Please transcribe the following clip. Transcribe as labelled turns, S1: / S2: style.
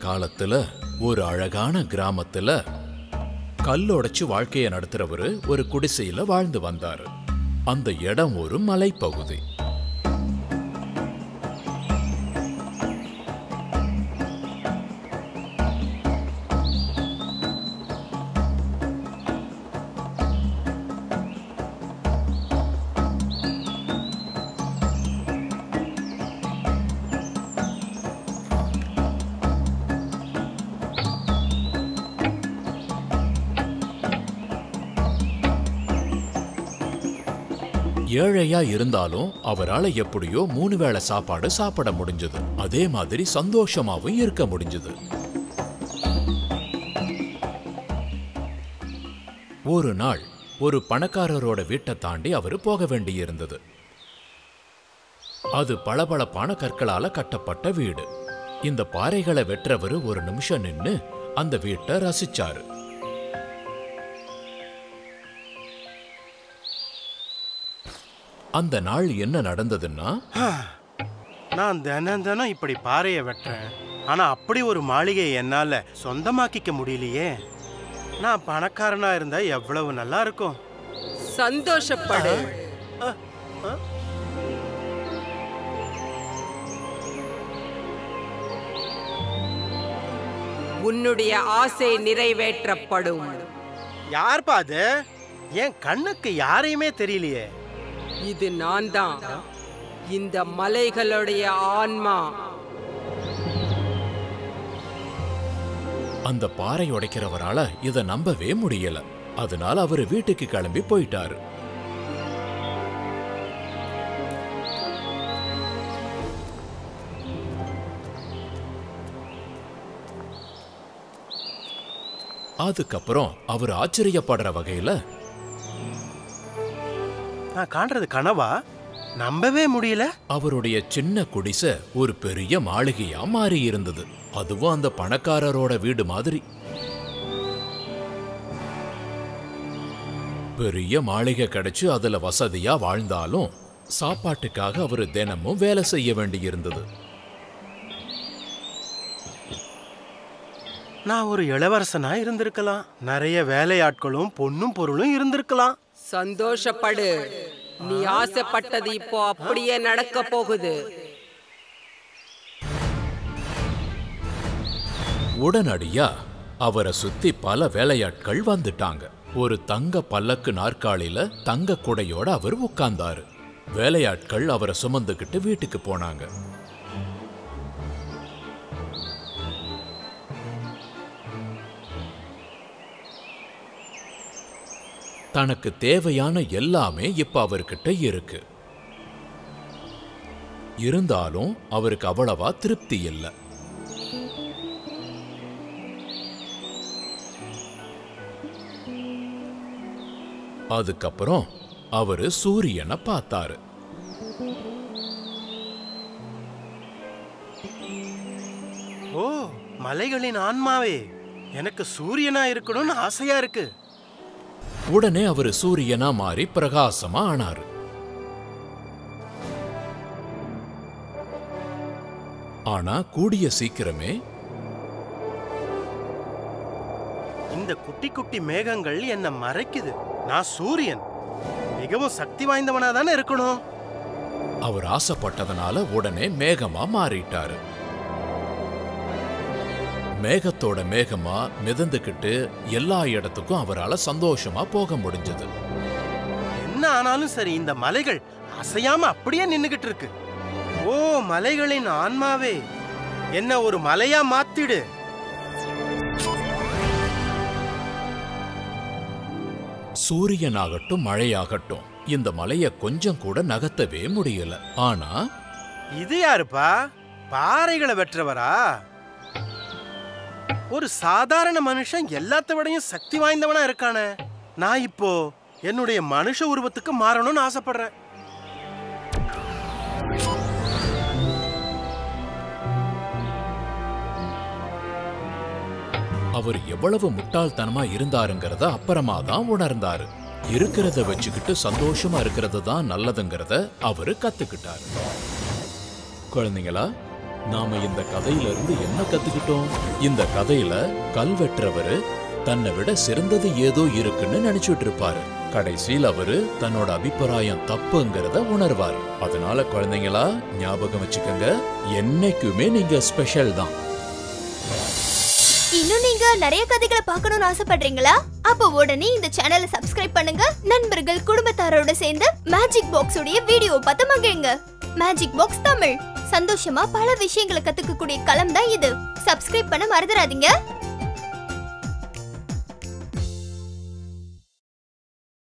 S1: காலத்துல ஒரு அழகான கிராமத்துல கல்லொடைச்சு வாழ்க்கைய நடத்துறவரு ஒரு குடிசையில வாழ்ந்து வந்தாரு. அந்த இடம் ஒரு மலைப்பகுதி. ஏழையா இருந்தாலும் அவரால் எப்படியோ 3 வேளை சாப்பாடு சாப்பிட முடிஞ்சது. அதே மாதிரி சந்தோஷமாவும் இருக்க முடிஞ்சது. ஒரு நாள் ஒரு பணக்காரரோட வீட்டை தாண்டி அவரு போக வேண்டியிருந்தது. அது பளபளப்பான கற்களால கட்டப்பட்ட வீடு. இந்த பாறைகளை வெற்றவரு ஒரு நிமிஷம் நின்னு அந்த வீட்டை ரசிச்சாரு. அந்த நாள் என்ன நடந்ததுன்னா,
S2: நான் தினம் இப்படி பாறையை வெட்டுறேன். ஆனா அப்படி ஒரு மாளிகை என்னால சொந்தமாக்கிக்க முடியலையே. நான் பணக்காரனா இருந்தா எவ்வளவு நல்லா இருக்கும்.
S3: சந்தோஷப்படு. உன்னுடைய ஆசை நிறைவேற்றப்படும்.
S2: யார் பாது? என் கண்ணுக்கு யாரையுமே தெரியலையே.
S3: இது நான் தான், இந்த மலைகளுடைய ஆன்மா.
S1: அந்த பாறை உடைக்கிறவரால இதை நம்பவே முடியல. அதனால அவரு வீட்டுக்கு கிளம்பி போயிட்டாரு. அதுக்கப்புறம் அவர் ஆச்சரியப்படுற வகையில,
S2: நான் காண்றது கனவா? நம்பவே முடியல.
S1: அவருடைய சின்ன குடிசை ஒரு பெரிய மாளிகையா மாறி இருந்தது. அதுவும் அந்த பணக்காரரோட வீடு மாதிரி. பெரிய மாளிகை கிடைச்சு அதுல வசதியா வாழ்ந்தாலும் சாப்பாட்டுக்காக அவரு தினமும் வேலை செய்ய வேண்டியிருந்தது.
S2: நான் ஒரு இளவரசனா இருந்திருக்கலாம். நிறைய வேலையாட்களும் பொன்னும் பொருளும் இருந்திருக்கலாம்.
S3: சந்தோஷப்படு. நீ ஆசைப்பட்டது இப்போ அப்படியே நடக்க போகுது.
S1: உடனடியா அவரை சுத்தி பல வேலையாட்கள் வந்துட்டாங்க. ஒரு தங்க பல்லக்கு நாற்காலியில தங்க குடையோட அவர் உட்கார்ந்தாரு. வேலையாட்கள் அவரை சுமந்துக்கிட்டு வீட்டுக்கு போனாங்க. தனக்கு தேவையான எல்லாமே இப்ப அவர்கிட்ட இருக்கு. இருந்தாலும் அவருக்கு அவ்வளவா திருப்தி இல்லை. அதுக்கப்புறம் அவரு சூரியனை பார்த்தாரு.
S2: ஓ, மலைகளின் ஆன்மாவே, எனக்கு சூரியனா இருக்கணும்னு ஆசையா இருக்கு.
S1: உடனே அவரு சூரியனா மாறி பிரகாசமா ஆனாரு. ஆனா கூடிய சீக்கிரமே
S2: இந்த குட்டி குட்டி மேகங்கள் என்ன மறைக்குது. நான் சூரியன், மிகவும் சக்தி வாய்ந்தவனா தானே இருக்கணும்.
S1: அவர் ஆசைப்பட்டதனால உடனே மேகமா மாறிட்டாரு. மேகத்தோட மேகமா மிதந்துக்கிட்டு எல்லா இடத்துக்கும் அவரால் சந்தோஷமா போக முடிஞ்சது.
S2: என்ன ஆனாலும் சரி, இந்த மலைகள் அசையாம அப்படியே நின்னுகிட்டு இருக்கு. ஓ மலைகளின் ஆன்மாவே, என்ன ஒரு மலையா மாத்திடு.
S1: சூரியனாகட்டும் மழையாகட்டும் இந்த மலைய கொஞ்சம் கூட நகர்த்தவே முடியல. ஆனா
S2: இது யாருப்பா? பாறைகளை வெற்றவரா? ஒரு சாதாரண மனுஷன் எல்லாத்த விடையும் சக்தி வாய்ந்தவனா இருக்கானே. நான் இப்போ என்னுடைய மனுஷ உருவத்துக்கு மாறணும்னு ஆசைப்படுறேன்.
S1: அவர் எவ்வளவு முட்டாள்தனமா இருந்தாருங்கிறத அப்புறமா தான் உணர்ந்தாரு. இருக்கிறத வச்சுக்கிட்டு சந்தோஷமா இருக்கிறது தான் நல்லதுங்கிறத அவரு கத்துக்கிட்டாரு. குழந்தைங்களா, நாம இந்த கதையில இருந்து என்ன கத்துக்கிட்டோம்? இந்த கதையில கல்வெட்டுறவரு தன்னை விட சிறந்தது ஏதோ இருக்குன்னு நினைச்சிட்டு இருப்பாரு. கடைசியில் அவரு தன்னோட அபிப்பிராயம் தப்புங்கிறத உணர்வார். அதனால குழந்தைங்களா ஞாபகம் வச்சுக்கோங்க, என்னைக்குமே நீங்க ஸ்பெஷல் தான்.
S4: இன்னும் நீங்க நிறைய கதைகளை பார்க்கணும்னு ஆசைப்படுறீங்களா? அப்ப உடனே இந்த சேனலை சப்ஸ்கிரைப் பண்ணுங்க. நண்பர்கள் குடும்பத்தாரோட சேர்ந்து மேஜிக் பாக்ஸ் உடைய வீடியோ பார்த்து மகிழுங்க. மேஜிக் பாக்ஸ் தமிழ், சந்தோஷமா பல விஷயங்களை கத்துக்கக்கூடிய களம் தான் இது. சப்ஸ்கிரைப் பண்ண மறந்துடாதீங்க.